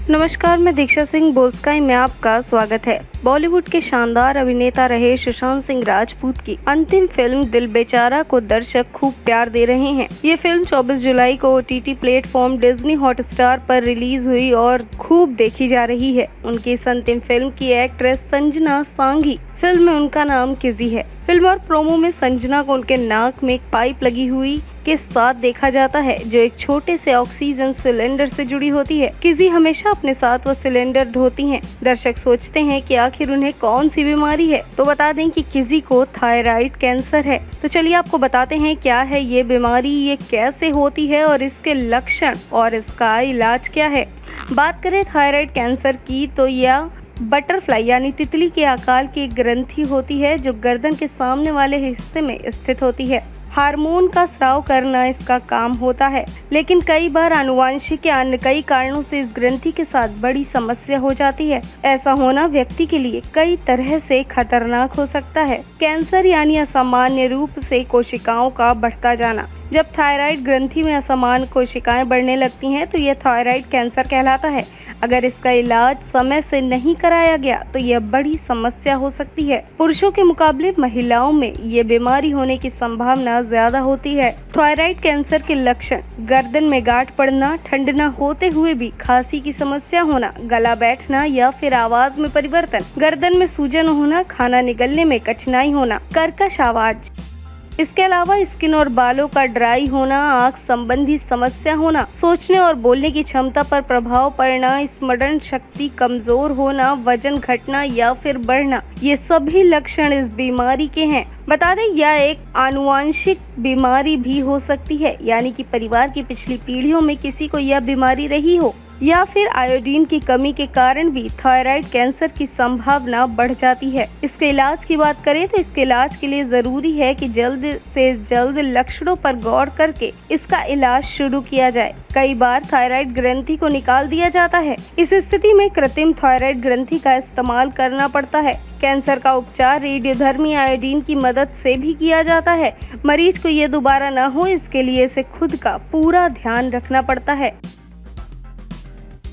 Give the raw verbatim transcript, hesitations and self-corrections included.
नमस्कार, मैं दीक्षा सिंह बोस्काई में आपका स्वागत है। बॉलीवुड के शानदार अभिनेता रहे सुशांत सिंह राजपूत की अंतिम फिल्म दिल बेचारा को दर्शक खूब प्यार दे रहे हैं। ये फिल्म चौबीस जुलाई को ओटीटी प्लेटफॉर्म डिज्नी हॉटस्टार पर रिलीज हुई और खूब देखी जा रही है। उनकी इस अंतिम फिल्म की एक्ट्रेस संजना सांघी, फिल्म में उनका नाम किजी है। फिल्म और प्रोमो में संजना को उनके नाक में एक पाइप लगी हुई के साथ देखा जाता है, जो एक छोटे से ऑक्सीजन सिलेंडर से जुड़ी होती है। किजी हमेशा अपने साथ वो सिलेंडर ढोती हैं। दर्शक सोचते हैं कि आखिर उन्हें कौन सी बीमारी है, तो बता दें कि किजी को थायराइड कैंसर है। तो चलिए आपको बताते हैं क्या है ये बीमारी, ये कैसे होती है और इसके लक्षण और इसका इलाज क्या है। बात करें थायराइड कैंसर की, तो यह बटरफ्लाई यानी तितली के आकार की एक ग्रंथि होती है जो गर्दन के सामने वाले हिस्से में स्थित होती है। हार्मोन का स्राव करना इसका काम होता है, लेकिन कई बार आनुवंशिक या अन्य कई कारणों से इस ग्रंथि के साथ बड़ी समस्या हो जाती है। ऐसा होना व्यक्ति के लिए कई तरह से खतरनाक हो सकता है। कैंसर यानी असामान्य रूप से कोशिकाओं का बढ़ता जाना। जब थायराइड ग्रंथि में असामान्य कोशिकाएं बढ़ने लगती हैं तो यह थायराइड कैंसर कहलाता है। अगर इसका इलाज समय से नहीं कराया गया तो यह बड़ी समस्या हो सकती है। पुरुषों के मुकाबले महिलाओं में ये बीमारी होने की संभावना ज्यादा होती है। थायराइड कैंसर के लक्षण: गर्दन में गांठ पड़ना, ठंडना होते हुए भी खांसी की समस्या होना, गला बैठना या फिर आवाज में परिवर्तन, गर्दन में सूजन होना, खाना निगलने में कठिनाई होना, कर्कश आवाज। इसके अलावा स्किन और बालों का ड्राई होना, आंख संबंधी समस्या होना, सोचने और बोलने की क्षमता पर प्रभाव पड़ना, स्मरण शक्ति कमजोर होना, वजन घटना या फिर बढ़ना, ये सभी लक्षण इस बीमारी के हैं। बता दें यह एक आनुवंशिक बीमारी भी हो सकती है, यानी कि परिवार की पिछली पीढ़ियों में किसी को यह बीमारी रही हो या फिर आयोडीन की कमी के कारण भी थायराइड कैंसर की संभावना बढ़ जाती है। इसके इलाज की बात करें तो इसके इलाज के लिए जरूरी है कि जल्द से जल्द लक्षणों पर गौर करके इसका इलाज शुरू किया जाए। कई बार थायराइड ग्रंथि को निकाल दिया जाता है। इस स्थिति में कृत्रिम थायराइड ग्रंथि का इस्तेमाल करना पड़ता है। कैंसर का उपचार रेडियोधर्मी आयोडीन की मदद से भी किया जाता है। मरीज को ये दोबारा न हो, इसके लिए इसे खुद का पूरा ध्यान रखना पड़ता है।